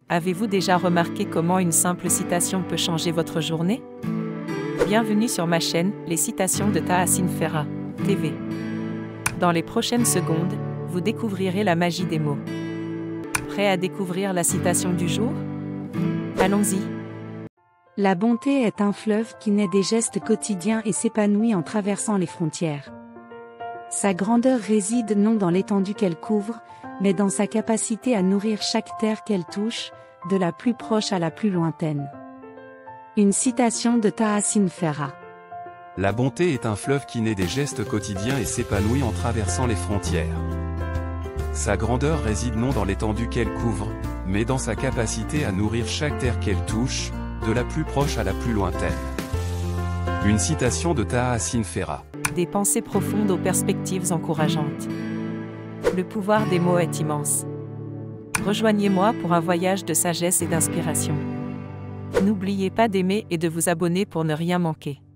Avez-vous déjà remarqué comment une simple citation peut changer votre journée? Bienvenue sur ma chaîne, les citations de Tahassine Ferra, TV. Dans les prochaines secondes, vous découvrirez la magie des mots. Prêt à découvrir la citation du jour? Allons-y. La bonté est un fleuve qui naît des gestes quotidiens et s'épanouit en traversant les frontières. Sa grandeur réside non dans l'étendue qu'elle couvre, mais dans sa capacité à nourrir chaque terre qu'elle touche, de la plus proche à la plus lointaine. Une citation de Tahassine Ferra. La bonté est un fleuve qui naît des gestes quotidiens et s'épanouit en traversant les frontières. Sa grandeur réside non dans l'étendue qu'elle couvre, mais dans sa capacité à nourrir chaque terre qu'elle touche, de la plus proche à la plus lointaine. Une citation de Tahassine Ferra. Des pensées profondes aux perspectives encourageantes. Le pouvoir des mots est immense. Rejoignez-moi pour un voyage de sagesse et d'inspiration. N'oubliez pas d'aimer et de vous abonner pour ne rien manquer.